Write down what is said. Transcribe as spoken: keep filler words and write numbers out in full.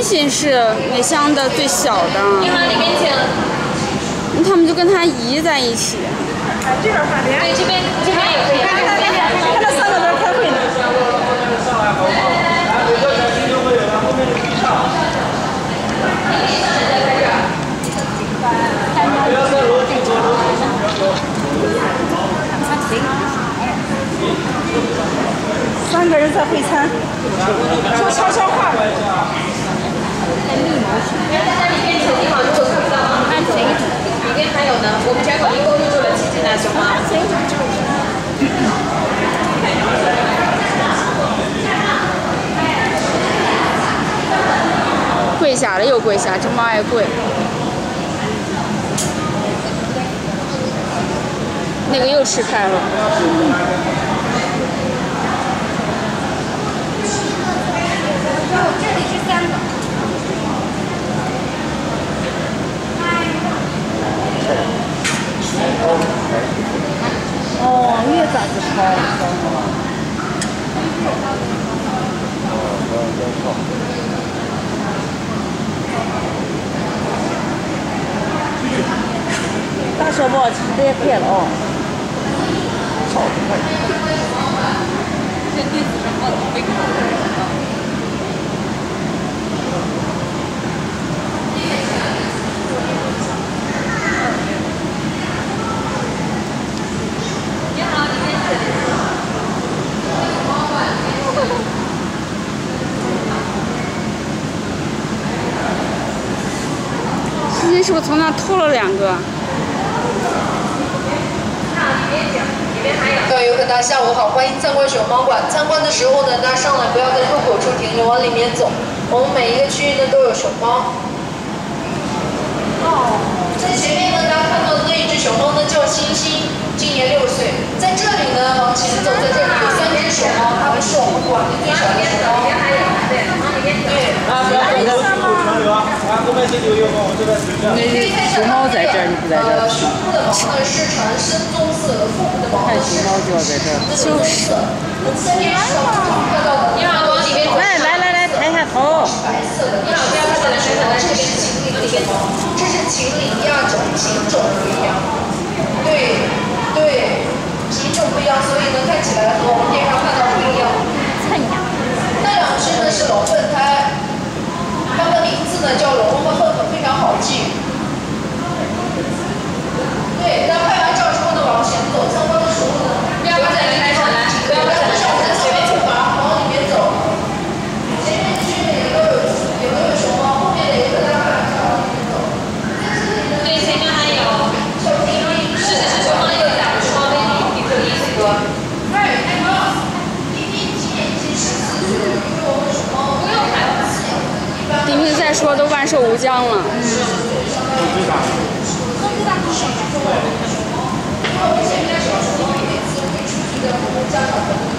信是美香的最小的。 你好，你跟请。 他们就跟他姨在一起。 这边看脸。对，这边这边也可以。看看看看，看他三个在开会呢。三个人在会餐，说悄悄话。在密谋型。在里面请你好，如果看不到啊，看谁？里面还有呢，我们家狗一共入住了几只大熊猫？ 跪下了又跪下，这猫爱跪。那个又吃开了。 这里是三个。哦，月咋子抛？大小包吃的也快了哦。炒的快。这对子上报的没看到。 之前是不是从那偷了两个？ 各位游客，大家下午好，欢迎参观熊猫馆。参观的时候呢，大家上来不要在入口处停留，往里面走。我们每一个区域呢都有熊猫。哦，在前面呢，大家看到的那一只熊猫呢叫星星，今年六岁。在这里呢，往前走，在这里有三只熊猫，它们是我们馆里最小的熊猫。对，啊，不要走的。 那熊猫在这儿，你不在这儿。 胸部的毛呢是呈深棕色，腹部的毛呢是熊猫就要在这儿。 就是。三点十号看到的。 你好，往里面走。 来来来来，抬下头。 白色的。你好，不要看到的是这是秦岭里面的，这是秦岭亚种，品种不一样。对对，品种不一样，所以呢看起来和我们电视上看到不一样。那两只呢是龙凤胎，它的名字呢叫龙龙和混混，非常好记。对，那拍完照之后呢，往前走，参观的时候呢，不要在离开上来，不要在像我们前面出发，往里面走。前面区里都有也都有熊猫，后面的也和大家拍完照往里面走。 对，前面还有小弟弟，是是是，熊猫有两只猫 baby， 有意思多。 那有那个弟弟今年已经十四岁了，因为我们熊猫不用孩子饲养，一般。 丁平再说都万寿无疆了。 嗯。最大。最大是小熊猫，因为我们前面的小熊猫每次会出去的，我们家长会。